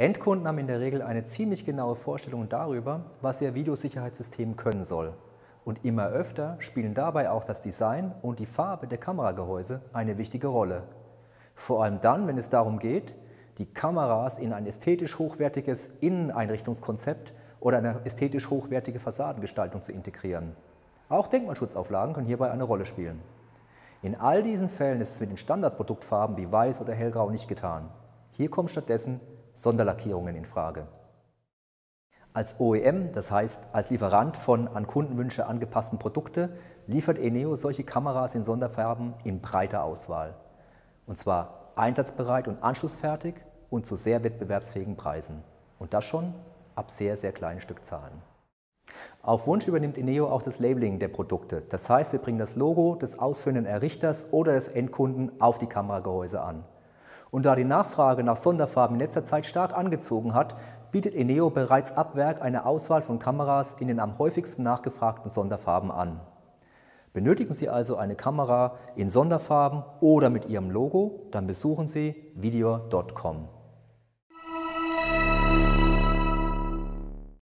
Endkunden haben in der Regel eine ziemlich genaue Vorstellung darüber, was ihr Videosicherheitssystem können soll. Und immer öfter spielen dabei auch das Design und die Farbe der Kameragehäuse eine wichtige Rolle. Vor allem dann, wenn es darum geht, die Kameras in ein ästhetisch hochwertiges Inneneinrichtungskonzept oder eine ästhetisch hochwertige Fassadengestaltung zu integrieren. Auch Denkmalschutzauflagen können hierbei eine Rolle spielen. In all diesen Fällen ist es mit den Standardproduktfarben wie Weiß oder Hellgrau nicht getan. Hier kommen stattdessen Sonderlackierungen in Frage. Als OEM, das heißt als Lieferant von an Kundenwünsche angepassten Produkte, liefert Eneo solche Kameras in Sonderfarben in breiter Auswahl. Und zwar einsatzbereit und anschlussfertig und zu sehr wettbewerbsfähigen Preisen. Und das schon ab sehr, sehr kleinen Stückzahlen. Auf Wunsch übernimmt Eneo auch das Labeling der Produkte. Das heißt, wir bringen das Logo des ausführenden Errichters oder des Endkunden auf die Kameragehäuse an. Und da die Nachfrage nach Sonderfarben in letzter Zeit stark angezogen hat, bietet Eneo bereits ab Werk eine Auswahl von Kameras in den am häufigsten nachgefragten Sonderfarben an. Benötigen Sie also eine Kamera in Sonderfarben oder mit Ihrem Logo, dann besuchen Sie videor.com.